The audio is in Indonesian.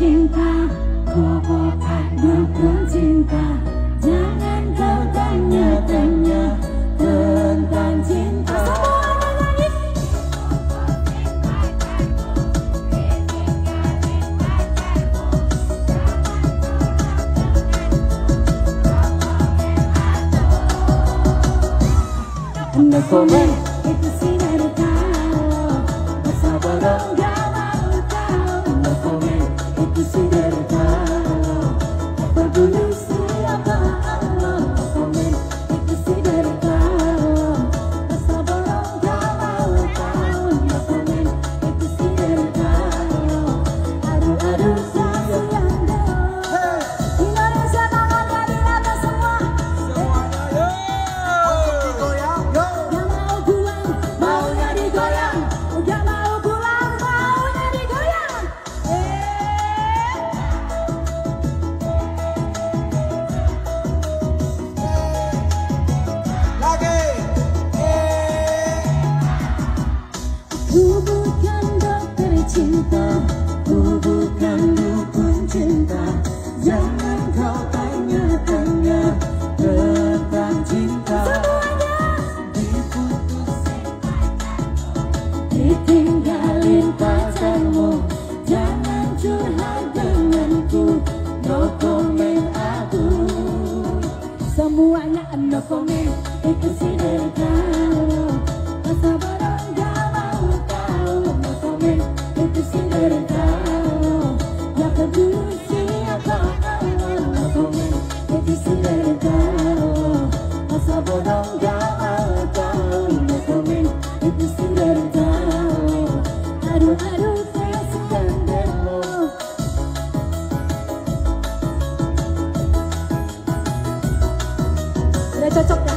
cinta, ku bukan dukun cinta. Jangan kau tanya-tanya tentang cinta. No komen, itu sih dari kau. Masa bodoh gak mau tahu. No komen, itu sih dari kau. Tak peduli siapa Allah. No komen, itu sih dari kau. Masa bodoh gak mau tahu. No komen, itu sih dari kau. Aduh sayang deh. Indonesia tangannya di atas semua. Ku bukan dokter cinta, ku bukan dukun cinta. Jangan kau tanya-tanya tentang cinta. Semuanya diputusin pacarmu, ditinggalin pacarmu. Jangan curhat denganku, no comment aku. Semuanya no comment, itu sih dari kau. Masa bodoh gak mau tahu. No comment, itu sih dari kau. Gak peduli siapa Allah. No comment, itu sih dari kau. Masa bodoh gak mau tahu. No comment, itu sih dari kau. Aduh kasihan deh lo. Udah cocok ya?